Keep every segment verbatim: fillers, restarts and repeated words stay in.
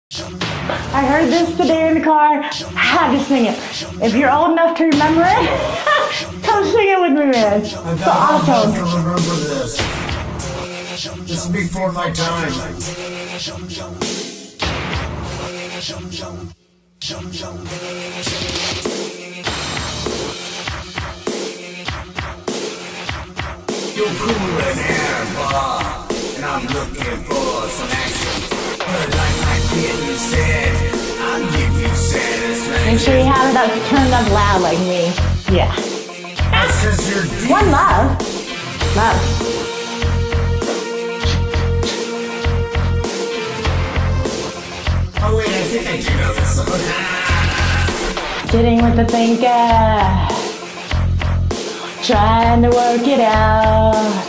I heard this today in the car. Had to sing it. If you're old enough to remember it, come sing it with me, man. It's so awesome. I don't remember this. This is before my time. You're cool and air bar, and I'm looking for some action. But like my kitten said, I'll give you satisfaction. Make sure you have it up, turned up loud like me. Yeah. That's 'cause you're deep. One love. Love. Oh wait, I think I do know this song. Sitting with the thinker, trying to work it out.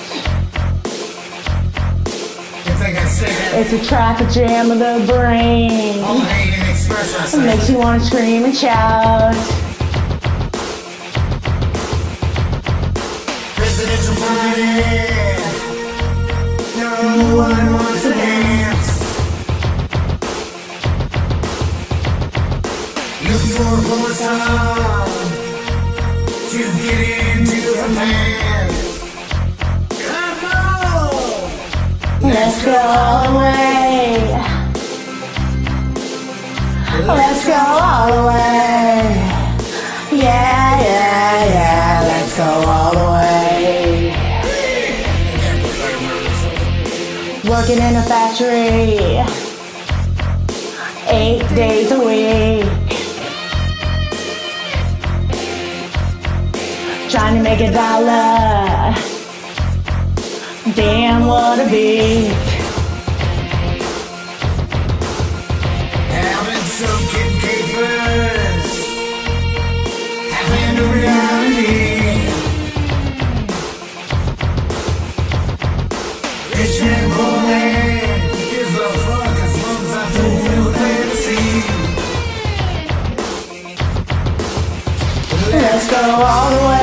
You think I say that? It's a traffic jam of the brain. All hate and express It ourselves. makes you want to scream and shout. Presidential party. No one wants to dance. Looking for a portal to get into her pants. Come on. Let's go all the way. Let's go all the way. Yeah, yeah, yeah. Let's go all the way. Working in a factory, eight days a week. Trying to make a dollar. Damn, what a beat. Having some kid capers. Having a reality. Rich man, poor man. Gives a fuck as long as I fulfill fantasy. Let's go all the way.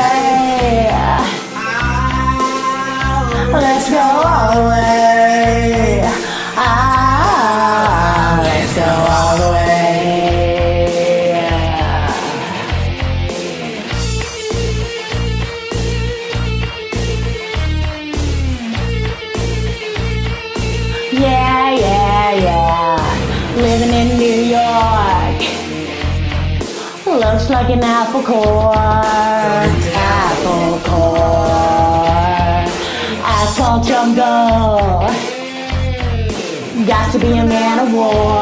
Let's go all the way. Ah, let's go all the way. Yeah, yeah, yeah. Living in New York. Looks like an apple core. Apple core. Asphalt jungle. Got to be a man of war.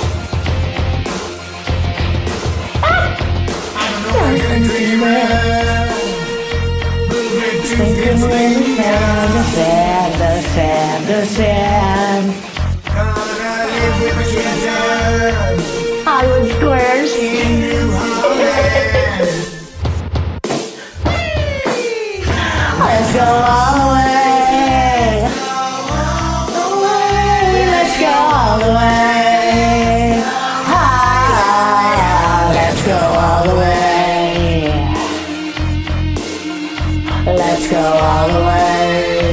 Thinking really sad, the sad, the sad, the sad. Hollywood Squares. Let's go all the way. Let's go all the way. Ah, let's go all the way. Let's go all the way.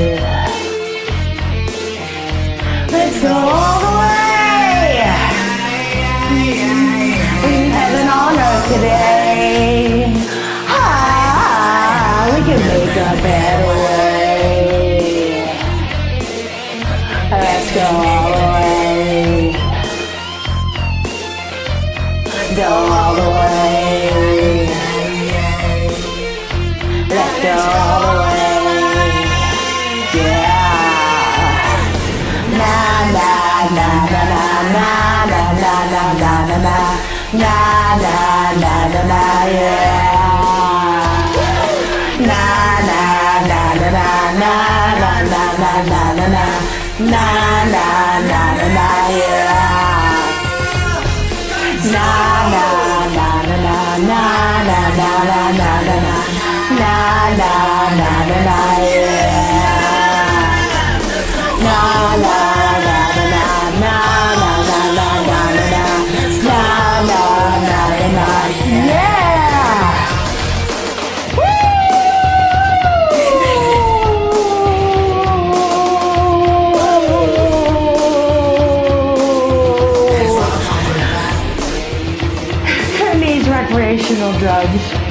Let's go all the way. Heaven on earth today. Ah, we can make a better way. Let's go all the way. Go all the way. Let's go all the way. Yeah. Na na na na na na na na na na na na na na na na yeah. Na na na na na na na na na na na na na na na na na yeah. Na na na na na na na na na na na na na na na na na yeah. Na na na na na na na na na na na na na na na yeah. Woo! recreational drugs.